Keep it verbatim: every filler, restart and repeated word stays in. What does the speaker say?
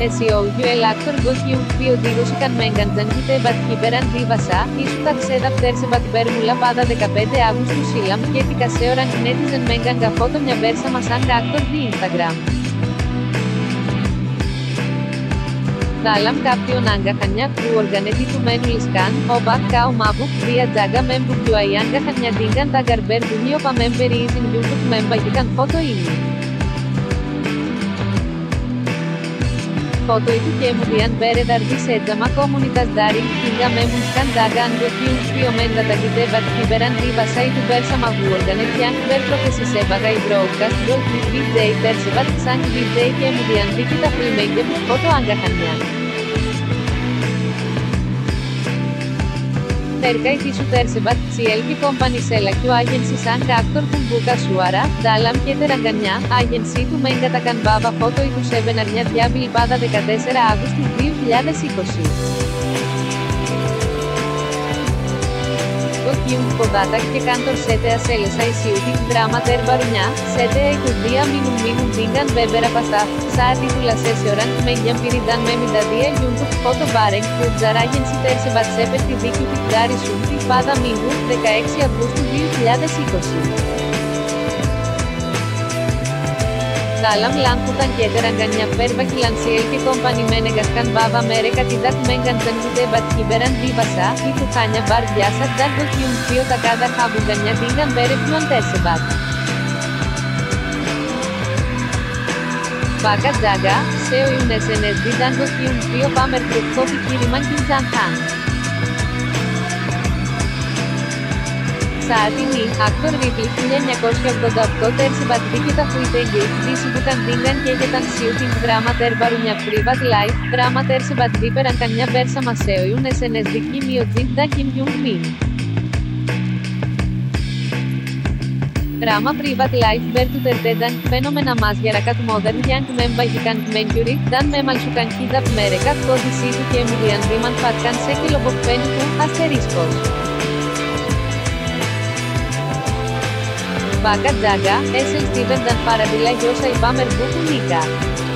Esiogio el actor Gokiu, ποιοτικός ικανμένγαν τζανκίτε μπατχίπεραν δίβασα, ίσου τα ξέδα φτέρσε μπατμπέρμουλα πάντα δεκαπέντε Αυγούστου σύλλαμ και επικασέωραν νέτιζεν μέγαν καφότο μια βέρσα μασάν actor δι Instagram. Δάλαμ κάποιον άγκαχανιά που οργανετή του μένου λισκάν, όπα, κάου μάπου, δια τζάγκα μέμπου πιου αϊάνγα χανιαντίγκαν τα γκαρμπέρ του νιόπα μέμπερι ίζιν γιούκου του μέμπαγικαν φώτο ίνι. Φώτο ήτου και μου διαν μπέρε δαρδί σέτζαμα κομμουνιτας δάριν, κίνγα μέμουν σκαν τζάγκα αν γοκίουν πιωμέντα τα γητέβατ φίβεραν δίβασα ή του μπέρσα μαγού οργανετιάν μπέρ προφεσισέβαγα η broadcast gold with βι τζέι τέρσεβατ σαν βι τζέι και μου διαν δίκη τα φρυμέγγε που φώτο άγκαχανιά. Terca y su tercebat, si el que companicela que agency san actor con buka suara, dalam και τεραγκανιά, agency του μέγκα τα κανβάβα φώτο ή του σέβεν αρνιά διάβιλ πάντα δεκατέσσερα Αυγούστου δύο χιλιάδες είκοσι. Gokium ποδάτα και κάντορ σέτεα σέλεσα ισιούτη, δράμα τερ βαρουνιά, σέτεα η κουρδία μείνουν μείνουν δίγκαν βέμπερα παστά, σάτι του λασέσιοραν, μέγιαν πυριδάν με μηδαδία γιούντου, φώτο βάρεγ, που τζαράγενσι τέρσε βατσέπερ τη δίκη του κτάρι σούντι, πάντα μήνου, δεκαέξι Αυγούστου δύο χιλιάδες είκοσι. Δάλαμ λάνθουταν και τεραγκανιά πέρβα χιλανσιέλ και κομπανι μένεγασκαν βάβα μέρε κατιδάκ μέγαν τζανζιδε μπατχίμπεραν δίβασα, ή του χάνια βαρ διάσα τζαν δοκιούν δύο τα κάδα χαβουγανιά δίγκαν μπέρε πιον τέσσεβατ. Βάκα τζάγκα, σε ο ιουνεσενες δίδαν δοκιούν δύο πάμερ κρουκκόφι κήρυμαν και τζανχάν. Σαατινή, actor Ripley χίλια εννιακόσια ογδόντα οκτώ τέρσεβατ δίκαιτα φουίτε γκέιτ, δύση που καν δίγκαν και έγεταν σιούτιν δράμα τερ βαρουνιά πρίβατ live, δράμα τέρσεβατ δίπεραν κανιά βέρσα μασέο ιουν εσενες δική μειοτζίν δα κιμ γιουν μιν. Δράμα πρίβατ live μπέρ του τερτένταν, φαινόμενα μας γερακάτ modern young membagikan mencuri, dan memalsukan kitab mereka kondisi itu kemudian dimanfaatkan sekelompok penipu, asteriskos. Βάκα τζάγκα, έσελ Στίβεν dan παραδειλά γιώσα η Πάμερ Μπούκου Νίκα.